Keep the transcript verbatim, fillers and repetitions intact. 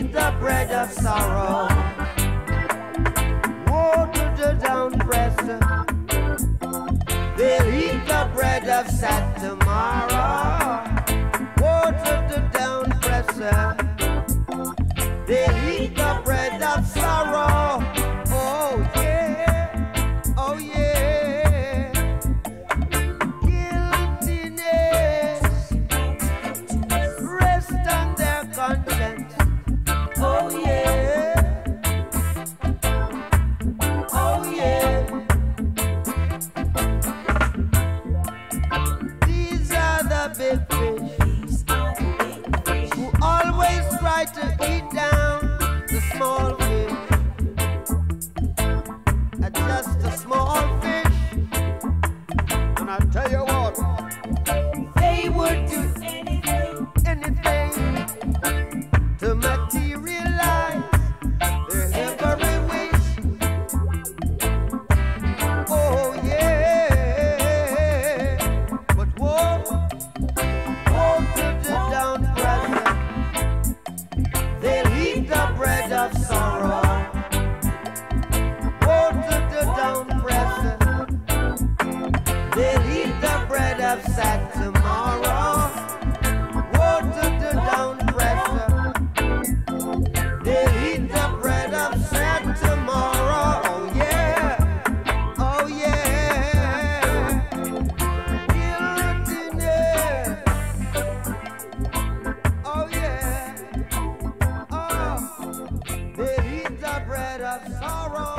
eat the bread of sorrow. Woe to the down-presser. They'll eat the bread of sad tomorrow. Woe to the down-presser. They'll eat the bread of sorrow. Oh yeah, oh yeah. Guiltiness rest on their conscience. Oh yeah, oh yeah. These are the big fish who always try to eat down the small fish. Uh, Just a small fish. And I tell you what, they would do anything, anything to materialize their every wish. Oh yeah, but woe, woe to the down-presser. They'll eat the bread of sorrow. Woe to the down-presser. They'll eat the bread of sad tomorrow. Woe to the down-presser. They'll eat the bread of sad tomorrow. Oh yeah, oh yeah. Guiltiness. Oh yeah, oh. They'll eat the bread of sorrow.